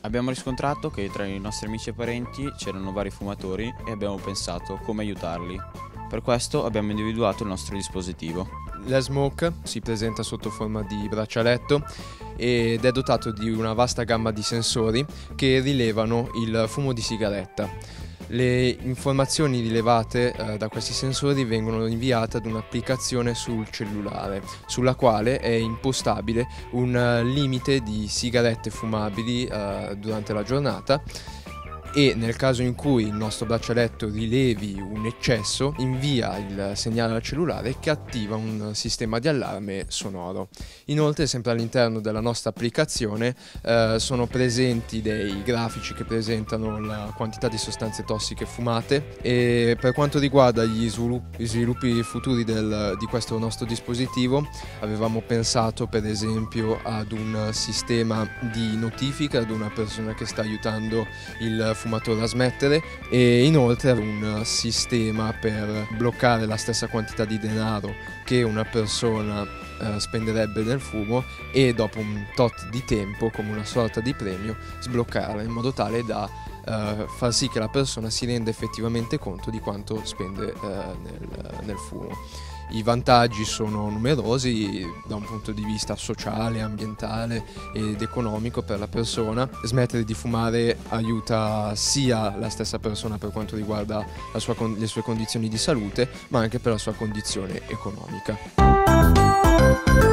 Abbiamo riscontrato che tra i nostri amici e parenti c'erano vari fumatori e abbiamo pensato come aiutarli. Per questo abbiamo individuato il nostro dispositivo. L'E-Smoke si presenta sotto forma di braccialetto ed è dotato di una vasta gamma di sensori che rilevano il fumo di sigaretta. Le informazioni rilevate da questi sensori vengono inviate ad un'applicazione sul cellulare, sulla quale è impostabile un limite di sigarette fumabili durante la giornata, e nel caso in cui il nostro braccialetto rilevi un eccesso invia il segnale al cellulare che attiva un sistema di allarme sonoro. Inoltre, sempre all'interno della nostra applicazione sono presenti dei grafici che presentano la quantità di sostanze tossiche fumate, e per quanto riguarda gli sviluppi futuri di questo nostro dispositivo avevamo pensato per esempio ad un sistema di notifica ad una persona che sta aiutando il fumatore a smettere, e inoltre un sistema per bloccare la stessa quantità di denaro che una persona spenderebbe nel fumo, e dopo un tot di tempo, come una sorta di premio, sbloccarla in modo tale da far sì che la persona si renda effettivamente conto di quanto spende nel fumo. I vantaggi sono numerosi da un punto di vista sociale, ambientale ed economico per la persona. Smettere di fumare aiuta sia la stessa persona per quanto riguarda le sue condizioni di salute, ma anche per la sua condizione economica.